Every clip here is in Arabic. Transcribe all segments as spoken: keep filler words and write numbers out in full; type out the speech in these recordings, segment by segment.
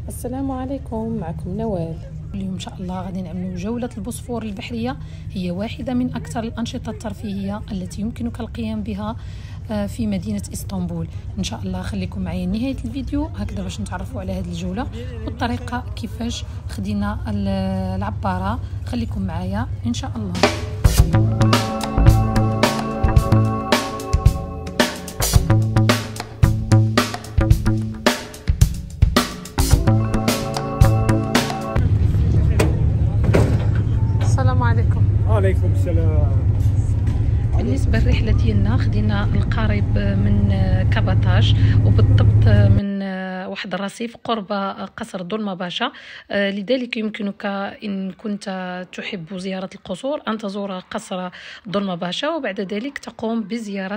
السلام عليكم، معكم نوال. اليوم ان شاء الله غادي نعملوا جوله البوسفور البحريه. هي واحده من اكثر الانشطه الترفيهيه التي يمكنك القيام بها في مدينه اسطنبول. ان شاء الله خليكم معايا لنهايه الفيديو هكذا باش نتعرفوا على هذه الجوله والطريقه كيفاش خدينا العباره. خليكم معايا ان شاء الله. عليكم السلام. بالنسبه للرحله ديالنا خدينا القريب من كبطاج، وبالضبط من واحد الرصيف قرب قصر دولما باشا. لذلك يمكنك ان كنت تحب زياره القصور ان تزور قصر دولما باشا، وبعد ذلك تقوم بزياره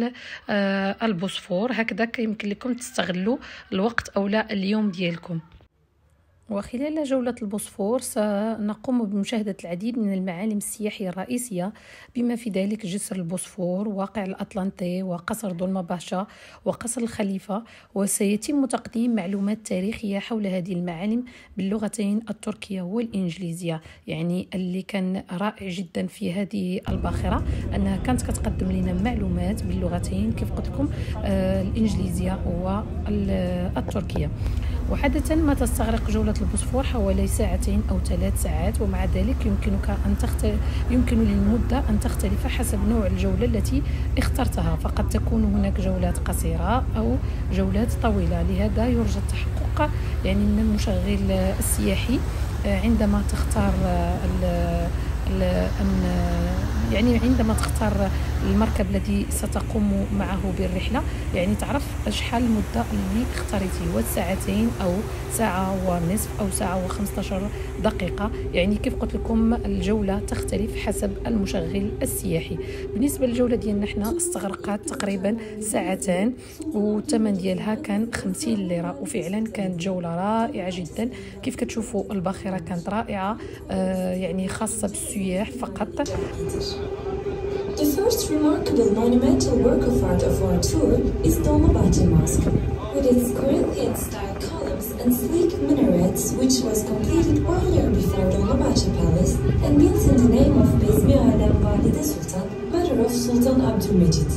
البوسفور. هكذا يمكن لكم تستغلوا الوقت او لا اليوم ديالكم. وخلال جولة البوسفور سنقوم بمشاهدة العديد من المعالم السياحية الرئيسية، بما في ذلك جسر البوسفور، واقع الأطلنطي، وقصر دولما باشا، وقصر الخليفة. وسيتم تقديم معلومات تاريخية حول هذه المعالم باللغتين التركية والإنجليزية. يعني اللي كان رائع جدا في هذه الباخرة أنها كانت كتقدم لنا معلومات باللغتين كيف قلت لكم آه الإنجليزية والتركية. وعادة ما تستغرق جولة البوسفور حوالي ساعتين أو ثلاث ساعات، ومع ذلك يمكنك أن تخت... يمكن للمدة أن تختلف حسب نوع الجولة التي اخترتها، فقد تكون هناك جولات قصيرة أو جولات طويلة. لهذا يرجى التحقق يعني من المشغل السياحي عندما تختار ال... أن يعني عندما تختار المركب الذي ستقوم معه بالرحلة، يعني تعرف شحال المدة اللي اختاريتيه، هو ساعتين أو ساعة ونصف أو ساعة وخمسة عشر دقيقة. يعني كيف قلت لكم الجولة تختلف حسب المشغل السياحي. بالنسبة للجولة ديالنا احنا استغرقت تقريبا ساعتين، والثمن ديالها كان خمسين ليرة، وفعلا كانت جولة رائعة جدا. كيف كتشوفوا الباخرة كانت رائعة، آه يعني خاصة بالسياح فقط. The first remarkable monumental work of art of our tour is Dolmabahce Mosque, with its Corinthian-style columns and sleek minarets, which was completed one year before Dolmabahce Palace and built in the name of Bezmi Alem Valide Sultan, mother of Sultan Abdülmecit.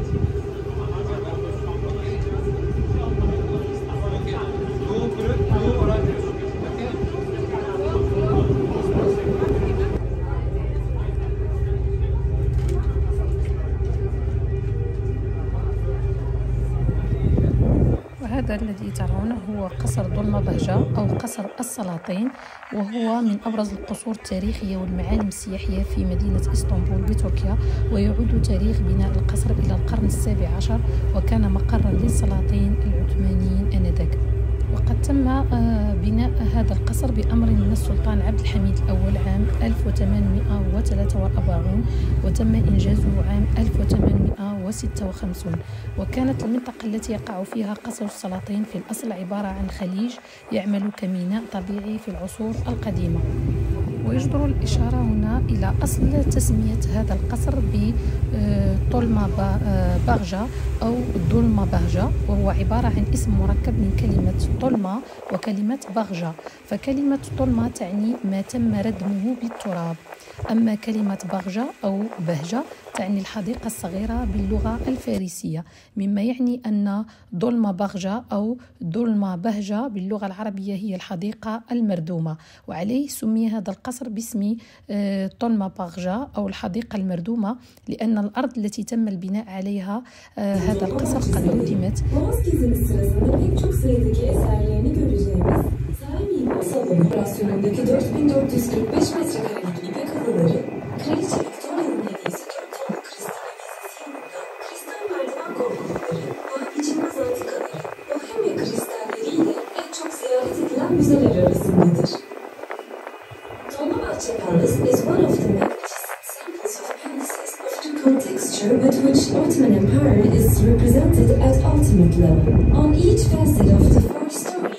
هذا الذي ترونه هو قصر دولما بهجة أو قصر السلاطين، وهو من أبرز القصور التاريخية والمعالم السياحية في مدينة إسطنبول بتركيا. ويعود تاريخ بناء القصر إلى القرن السابع عشر، وكان مقرا للسلاطين العثمانيين آنذاك. وقد تم بناء هذا القصر بأمر من السلطان عبد الحميد الأول عام ألف وثمانمئة وثلاثة وأربعين، وتم إنجازه عام ألف وثمانمئة وستة وخمسين. وكانت المنطقة التي يقع فيها قصر السلاطين في الأصل عبارة عن خليج يعمل كميناء طبيعي في العصور القديمة. ويجدر الإشارة هنا إلى أصل تسمية هذا القصر بدولما باغجا أو دولما باغجا، وهو عبارة عن اسم مركب من كلمة دولما وكلمة باغجا. فكلمة دولما تعني ما تم ردمه بالتراب، أما كلمة باغجا أو بهجة تعني الحديقة الصغيرة باللغة الفارسية، مما يعني أن دولما باغجا أو دولما بهجة باللغة العربية هي الحديقة المردومة. وعليه سمي هذا القصر باسم دولما باغجا أو الحديقة المردومة، لأن الأرض التي تم البناء عليها هذا القصر قد هدمت. Operasyonundaki dört bin dört yüz kırk beş metrekarelik ipek halıları, Kraliçe Victoria'nın hediyesi dört tonluk kristal vizesi yanında kristal merdiven korkulukları, paha biçilmez antikaları, Bohemia kristalleriyle en çok ziyaret edilen müzeler arasındadır. Dolmabahce Palace is one of the magnificent samples of palaces of the contexture with which Ottoman Empire is represented at ultimate level. On each facet of the four-story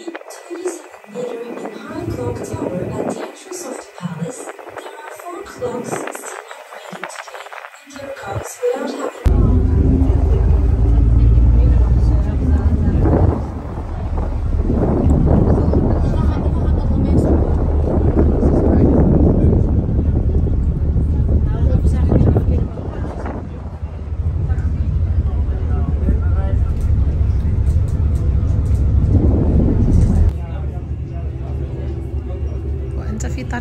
tower at the entrance of the palace, there are four clocks still operating today in their cars without having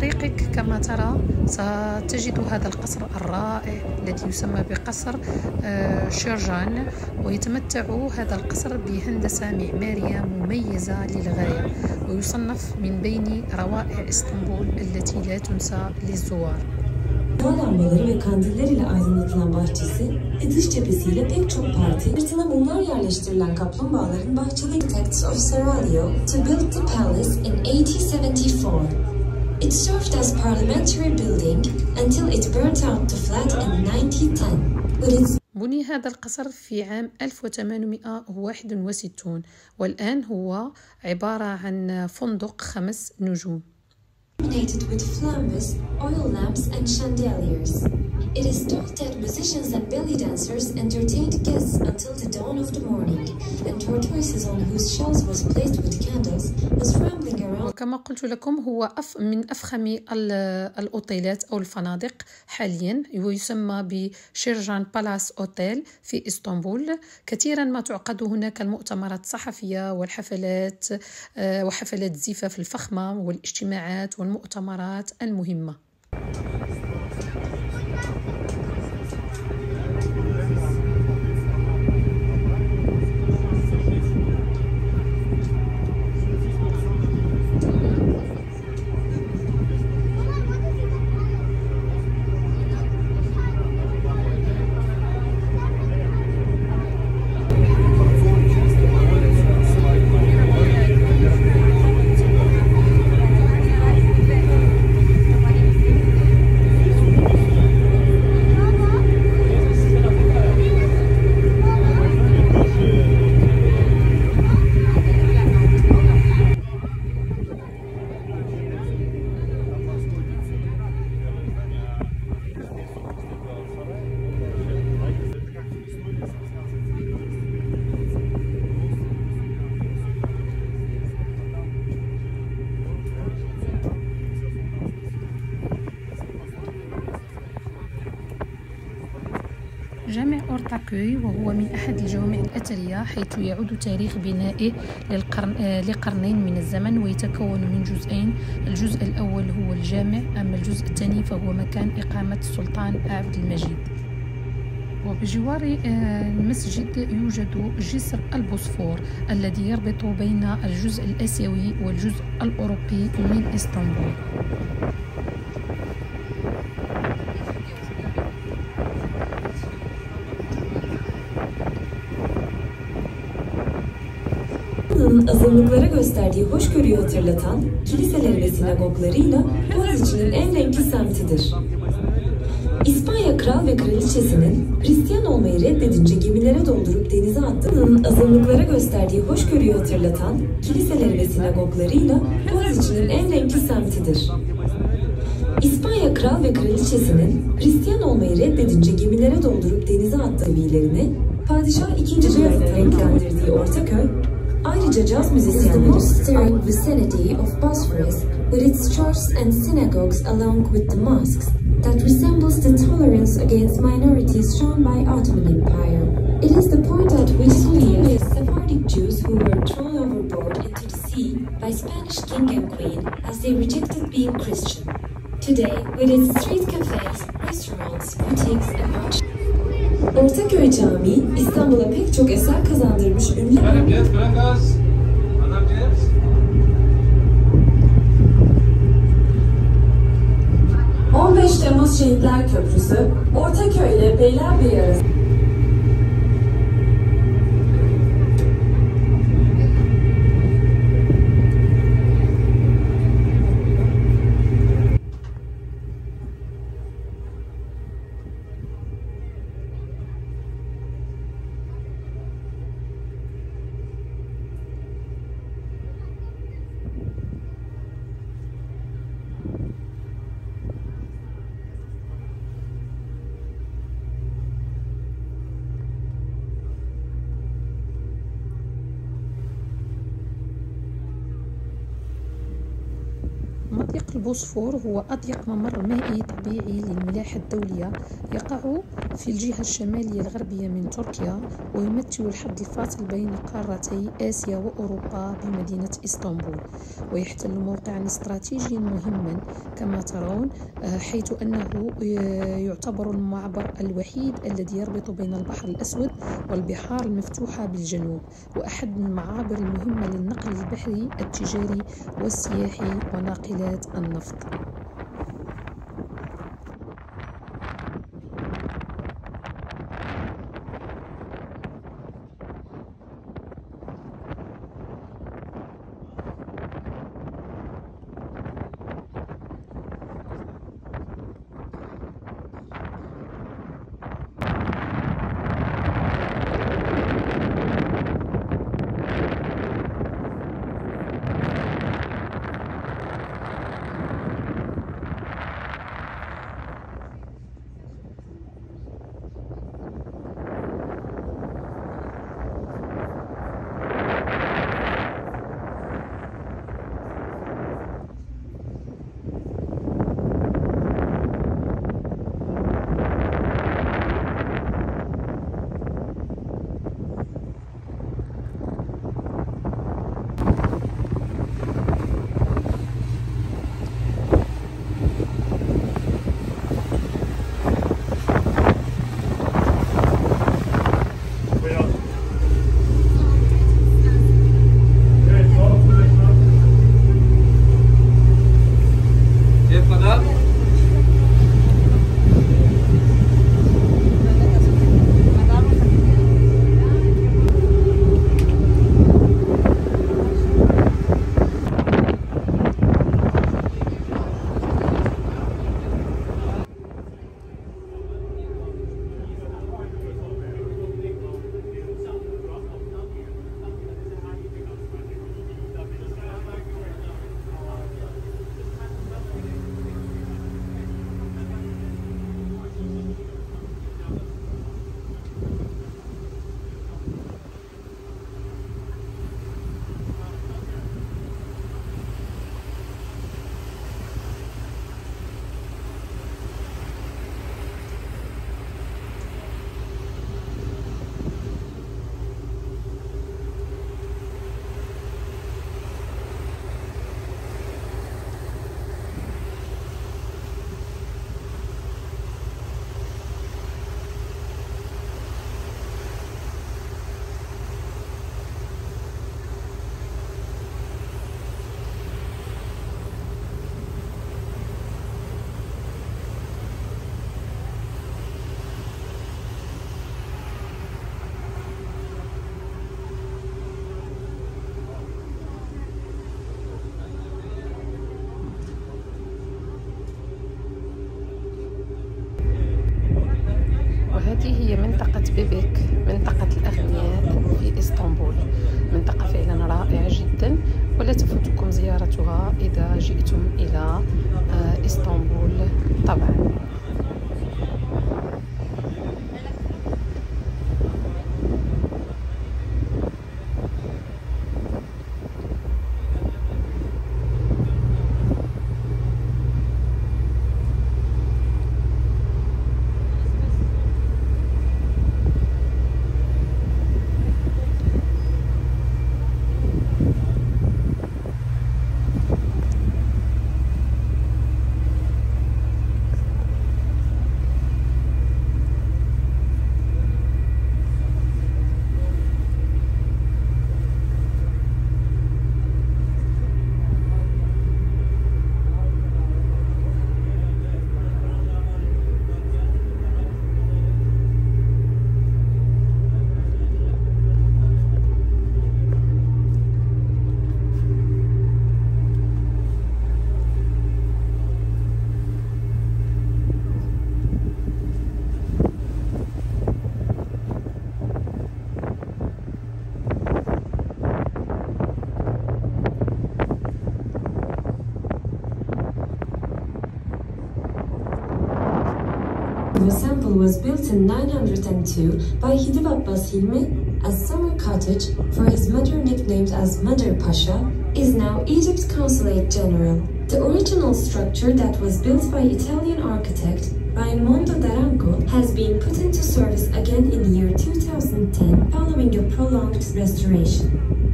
طريقك كما ترى ستجد هذا القصر الرائع الذي يسمى بقصر شيرجان، ويتمتع هذا القصر بهندسة معمارية مميزة للغاية، ويصنف من بين روائع اسطنبول التي لا تنسى للزوار. lambaları ve kandiller ile aydınlatılan bahçesi ve dış cephesiyle pek çok parti, sırtına mumlar yerleştirilen kaplumbağaların bahçeli architects of Sarajevo to build the palace in eighteen seventy-four. It served as parliamentary building until it burnt out to flat in nineteen ten. But it's بني هذا القصر في عام ألف وثمانمئة وواحد وستين، والآن هو عبارة عن فندق خمس نجوم. illuminated with flambeaux, oil lamps and chandeliers. It is thought that musicians and belly dancers entertained guests until the dawn of the morning, and tortoises on whose shells was placed with candles was rambling around. وكما قلت لكم هو أف من أفخم الأوتيلات أو الفنادق حاليا، ويسمى بشيرجان بالاس أوتيل في إسطنبول. كثيرا ما تعقد هناك المؤتمرات الصحفية والحفلات وحفلات الزفاف الفخمة والاجتماعات والمؤتمرات المهمة. جامع أورتاكوي وهو من أحد الجوامع الأثرية، حيث يعود تاريخ بنائه للقرن لقرنين من الزمن، ويتكون من جزئين. الجزء الأول هو الجامع، أما الجزء الثاني فهو مكان إقامة السلطان عبد المجيد. وبجوار المسجد يوجد جسر البوسفور الذي يربط بين الجزء الآسيوي والجزء الأوروبي من إسطنبول. azınlıklara gösterdiği hoşgörüyü hatırlatan kiliseleri ve sinagoglarıyla Boğaziçi'nin en renkli semtidir. İspanya Kral ve Kraliçesi'nin Hristiyan olmayı reddedince gemilere doldurup denize attığı azınlıklara gösterdiği hoşgörüyü hatırlatan kiliseleri ve sinagoglarıyla Boğaziçi'nin en renkli semtidir. İspanya Kral ve Kraliçesi'nin Hristiyan olmayı reddedince gemilere doldurup denize attığı üyelerini Padişah ikinci Bülent'e renklendirdiği Ortaköy, ayrıca caz müzisyenleri, the most stirring vicinity of Bosphorus, with its churches and synagogues along with the mosques, that resembles the tolerance against minorities shown by Ottoman Empire. It is the point at which the Sephardic Jews who were thrown overboard into the sea by Spanish king and queen as they rejected being Christian. Today, with its street cafes, restaurants, boutiques and much. Ortaköy Camii, İstanbul'a pek çok eser kazandırmış ünlü... on beş Temmuz Şehitler Köprüsü, Ortaköy ile Beylerbeyi arasında. مضيق البوسفور هو أضيق ممر مائي طبيعي للملاحة الدولية، يقع في الجهة الشمالية الغربية من تركيا، ويمثل الحد الفاصل بين قارتي آسيا وأوروبا بمدينة إسطنبول، ويحتل موقعا استراتيجيا مهما كما ترون، حيث أنه يعتبر المعبر الوحيد الذي يربط بين البحر الأسود والبحار المفتوحة بالجنوب، وأحد المعابر المهمة للنقل البحري التجاري والسياحي وناقلات النفط. هذه هي منطقة بيبك، منطقة الأغنياء في إسطنبول، منطقة فعلا رائعة جدا ولا تفوتكم زيارتها إذا جئتم إلى إسطنبول طبعا. The sample was built in nine hundred two by Hidip Abbas Hilmi as summer cottage for his mother, nicknamed as Mother Pasha, is now Egypt's Consulate General. The original structure that was built by Italian architect Raimondo d'Arango has been put into service again in the year two thousand ten following a prolonged restoration.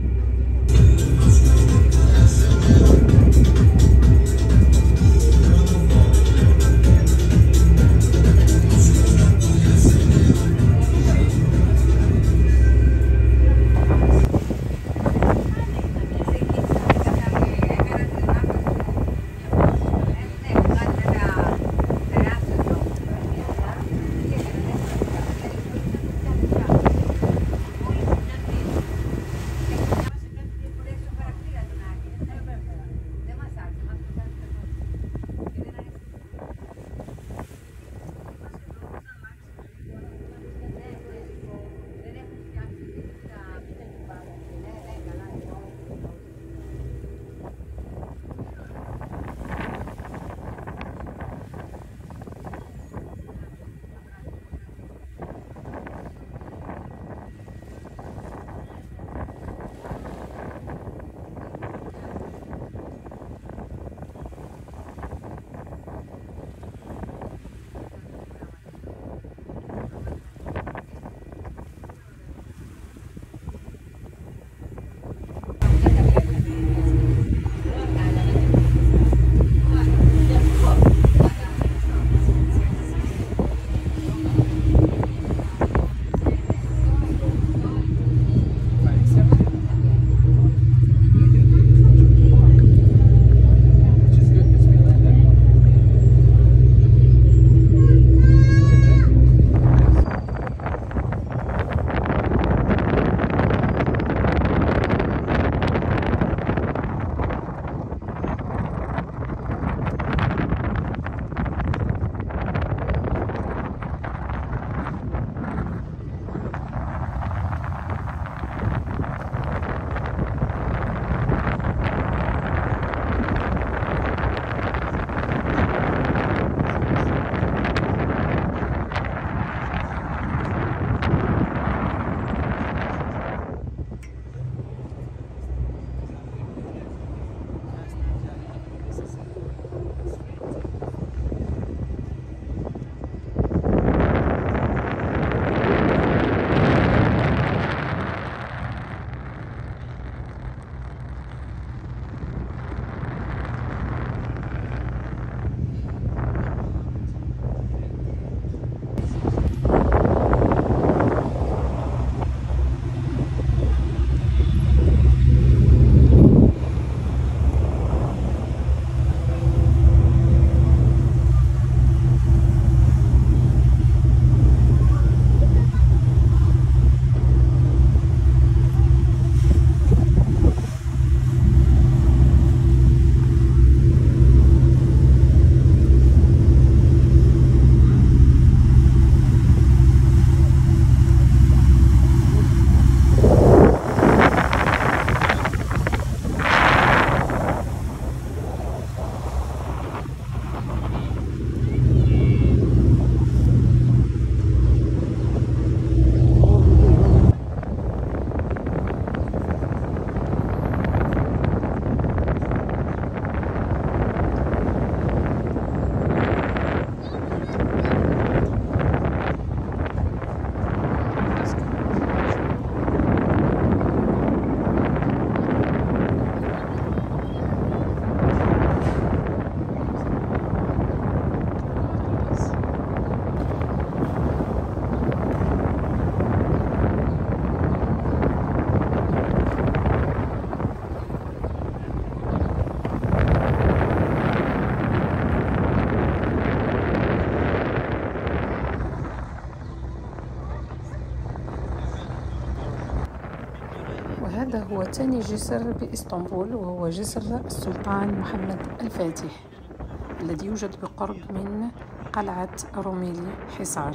هذا هو ثاني جسر بإسطنبول، وهو جسر السلطان محمد الفاتح الذي يوجد بقرب من قلعة روميلي حصار.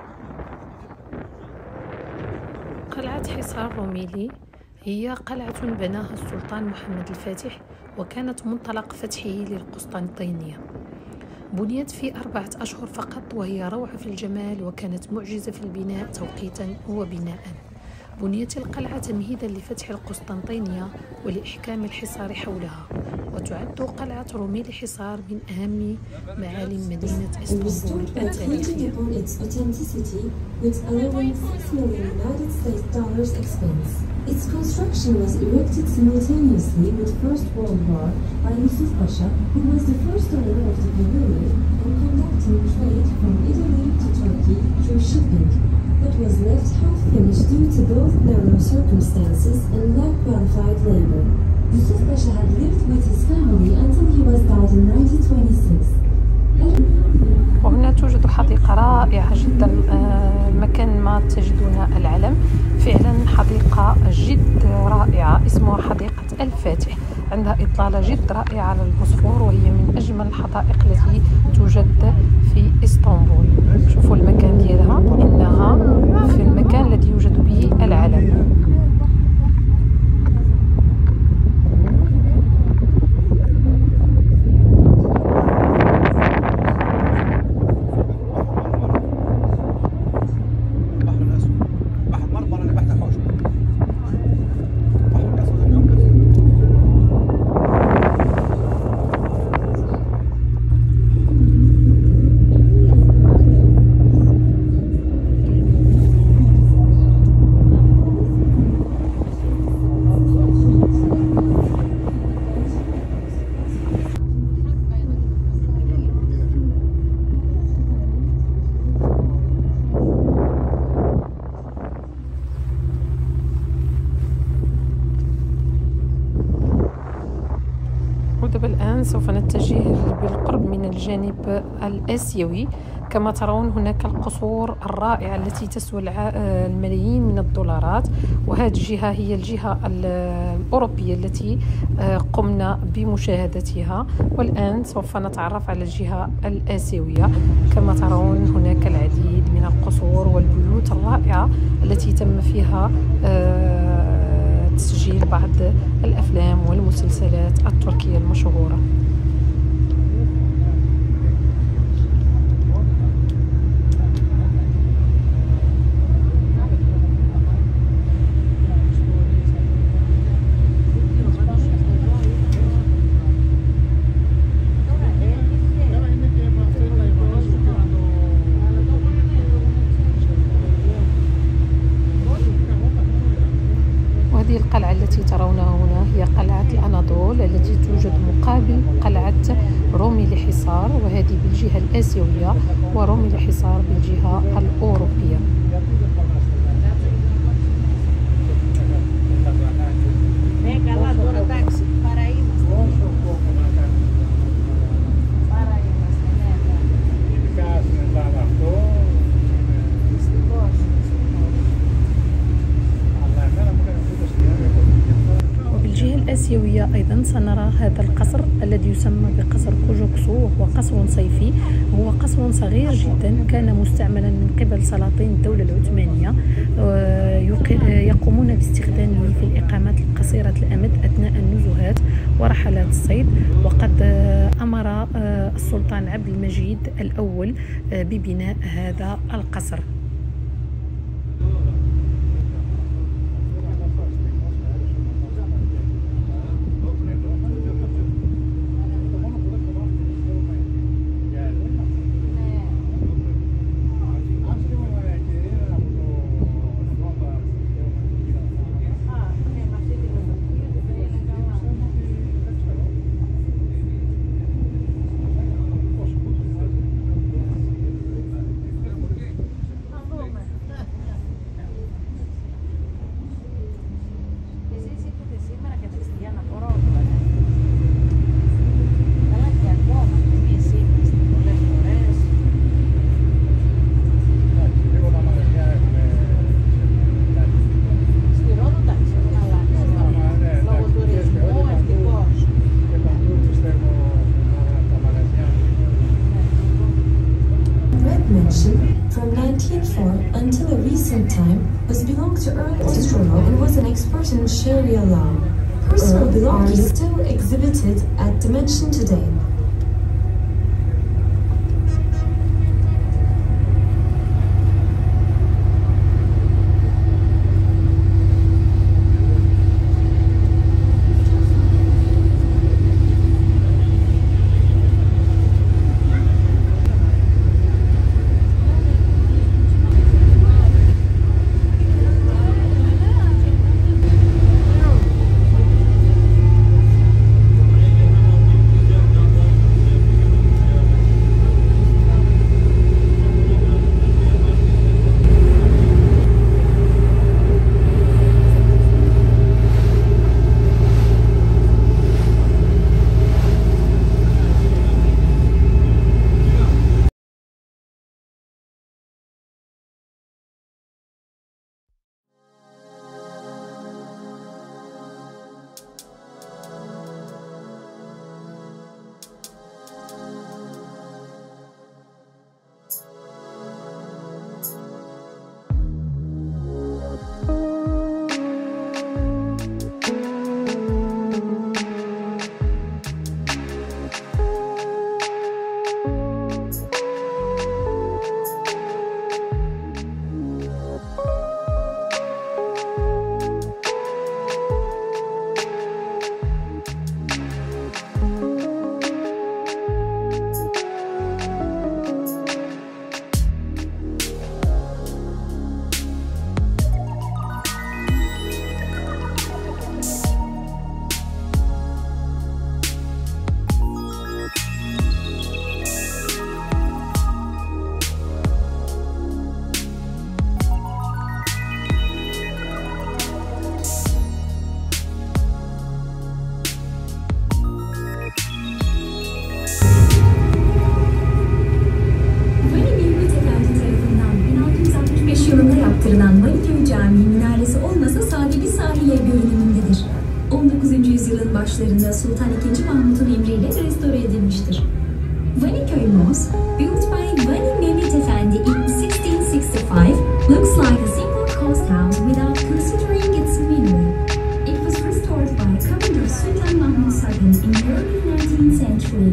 قلعة حصار روميلي هي قلعة بناها السلطان محمد الفاتح، وكانت منطلق فتحه للقسطنطينية. بنيت في أربعة أشهر فقط، وهي روعة في الجمال، وكانت معجزة في البناء توقيتا وبناء. بنيت القلعة تمهيدا لفتح القسطنطينية ولإحكام الحصار حولها، وتعد قلعة روميل حصار من أهم معالم مدينة إسطنبول التاريخية. upon its authenticity with eleven point six million United States dollars expense. Its construction was erected simultaneously with First World War by Yusuf Pasha, who was the first owner of the pavilion and conducting trade from Italy to Turkey through shipping, but was left half-finished due to both narrow circumstances and lack qualified labor. Yusuf Pasha had lived with his family until he was died in nineteen twenty-six. وهنا توجد حديقة رائعة جدا، مكان ما تجدون العلم، فعلا حديقة جد رائعة اسمها حديقة الفاتح، عندها إطلالة جد رائعة على البوسفور، وهي من أجمل الحدائق التي توجد في إسطنبول. شوفوا المكان ديالها، إنها في المكان الذي يوجد به العلم. ودابا الآن سوف نتجه بالقرب من الجانب الآسيوي. كما ترون هناك القصور الرائعة التي تسوى الملايين من الدولارات، وهذه الجهة هي الجهة الأوروبية التي قمنا بمشاهدتها، والآن سوف نتعرف على الجهة الآسيوية. كما ترون هناك العديد من القصور والبيوت الرائعة التي تم فيها تسجيل بعض الأفلام والمسلسلات التركية المشهورة. هذه القلعة التي ترونها هنا هي قلعة الأناضول التي توجد مقابل قلعة روميل حصار، وهذه بالجهة الآسيوية وروميل حصار بالجهة الأوروبية. الآسيوية أيضا سنرى هذا القصر الذي يسمى بقصر كوجوكسو، وهو قصر صيفي، هو قصر صغير جدا كان مستعملا من قبل سلاطين الدولة العثمانية، يقومون باستخدامه في الإقامات القصيرة الأمد أثناء النزهات ورحلات الصيد. وقد أمر السلطان عبد المجيد الأول ببناء هذا القصر. From nineteen oh four until a recent time was belonged to Earl Ostrowo and was an expert in Sharia law. Personal belongings still exhibited at Dimension today. Sultan ikinci. Mahmut'un emriyle restore edilmiştir. Vaniköy Mosque, built by Vani Mehmet Efendi in sixteen sixty-five, looks like a simple coast house without considering its minaret. It was restored by Commander Sultan Mahmud Second in the early nineteenth century.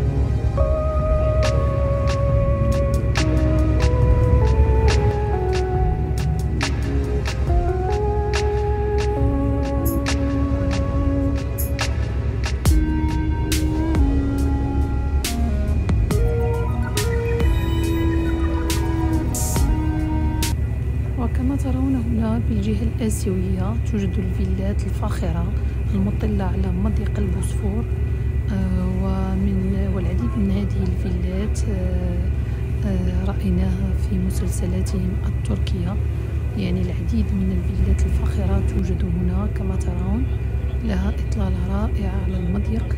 وكما ترون هنا بالجهة الآسيوية توجد الفيلات الفاخرة المطلة على مضيق البوسفور، ومن والعديد من هذه الفيلات رأيناها في مسلسلاتهم التركية. يعني العديد من الفيلات الفاخرة توجد هنا كما ترون، لها إطلالة رائعة على المضيق.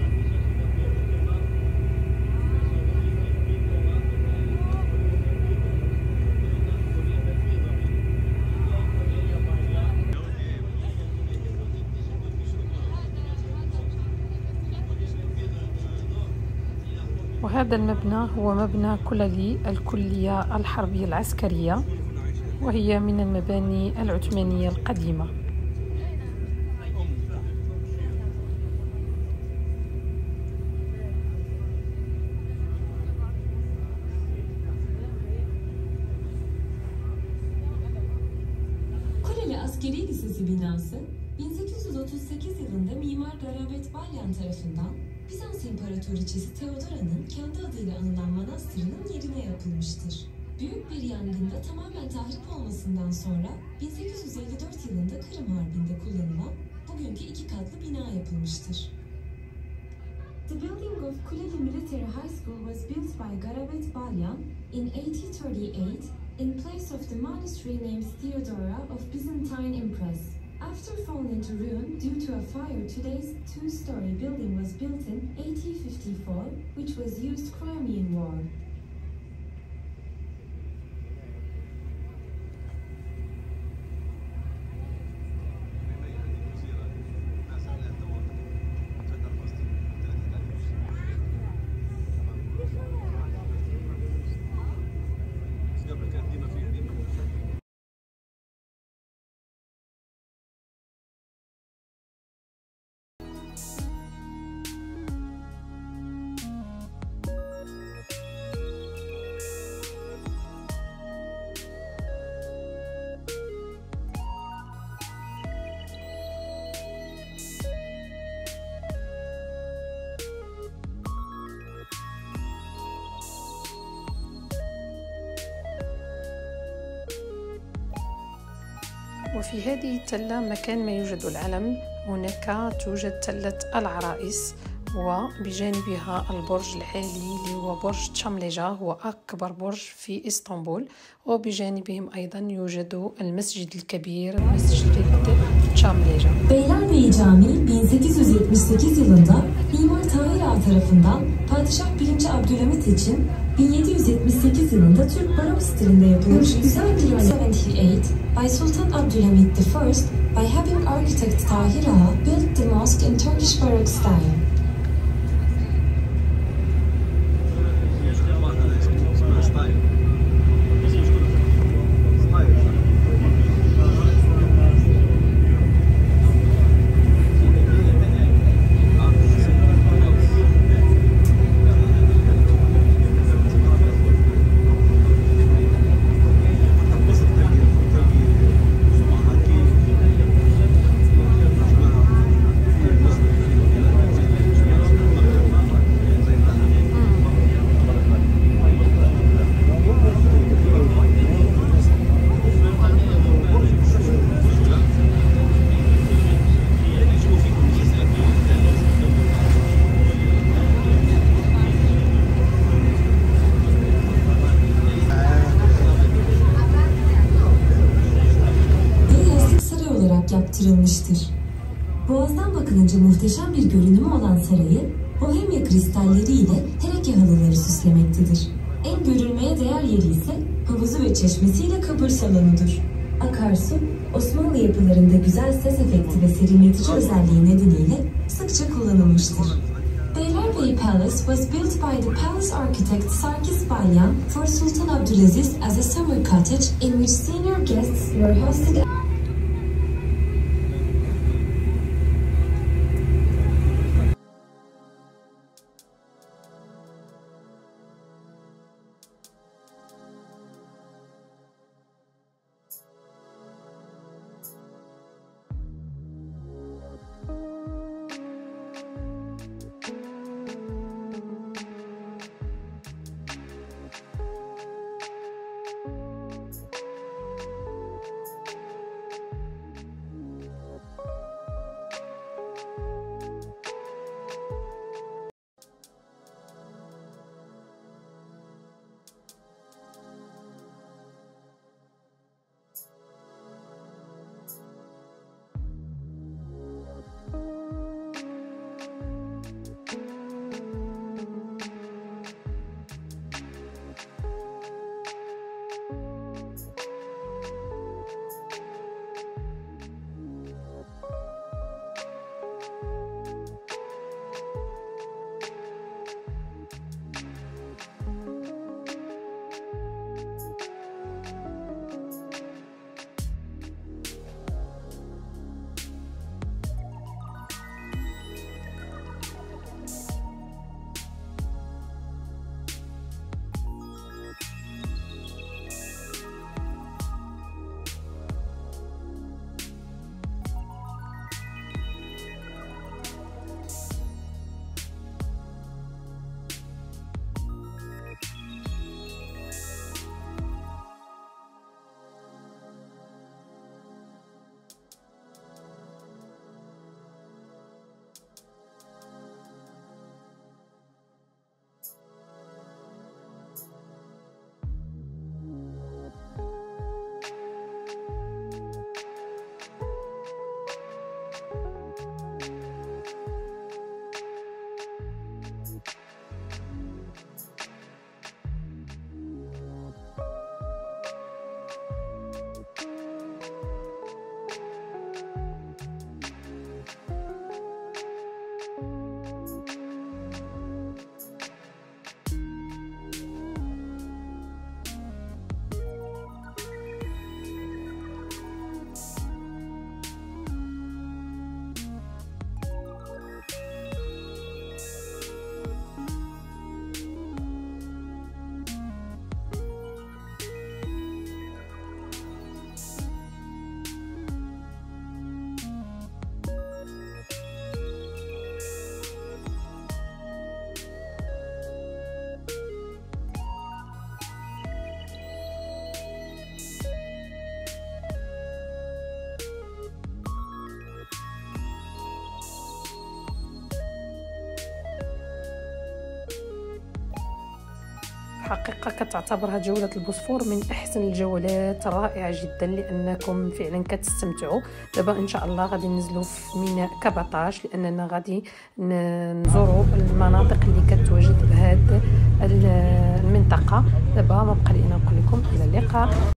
وهذا المبنى هو مبنى كللي الكلية الحربية العسكرية، وهي من المباني العثمانية القديمة. Kuleli Askeri Lisesi binası bin sekiz yüz otuz sekiz yılında Mimar Garabet Balyan tarafından Bizans İmparatoriçesi Theodora'nın kendi adıyla anılan manastırının yerine yapılmıştır. Büyük bir yangında tamamen tahrip olmasından sonra bin sekiz yüz elli dört yılında Kırım Harbi'nde kullanılan bugünkü iki katlı bina yapılmıştır. The building of Kuleli Military High School was built by Garabet Balyan in eighteen thirty-eight in place of the monastery named Theodora of Byzantine Empress. After falling into ruin due to a fire, today's two-story building was built in eighteen fifty-four, which was used Crimean War. وفي هذه التلة مكان ما يوجد العلم، هناك توجد تلة العرائس، وبجانبها البرج العالي اللي هو برج تشامليجا، هو أكبر برج في إسطنبول، وبجانبهم أيضا يوجد المسجد الكبير مسجد تشامليجا. Beylerbeyi Camii bin sekiz yüz yetmiş sekiz yılında Mimar Tahir Ağa tarafından Padişah birinci. Abdülhamit için bin yedi yüz yetmiş sekiz yılında Türk barok stilinde yapılmış güzel bir yetmiş sekiz by Sultan Abdülhamit the First by having architect Tahir Ağa built the mosque in Turkish Baroque style. Yaptırılmıştır. Boğazdan bakılınca muhteşem bir görünümü olan sarayı Bohemya kristalleri ile tereke halıları süslemektedir. En görülmeye değer yeri ise havuzu ve çeşmesiyle kabır salonudur. Akarsu, Osmanlı yapılarında güzel ses efekti ve serinletici özelliği nedeniyle sıkça kullanılmıştır. Beylerbeyi Palace was built by the palace architect Sarkis Balyan for Sultan Abdulaziz as a summer cottage in which senior guests were hosted. حقيقة كتعتبرها جولة البوسفور من أحسن الجولات، رائعة جدا لأنكم فعلا كتستمتعوا. دابا إن شاء الله غادي ننزلوا في ميناء كبطاش لأننا غادي نزوروا المناطق اللي كتواجد بهذه المنطقة. دابا ما بقى لي نقول لكم إلى اللقاء.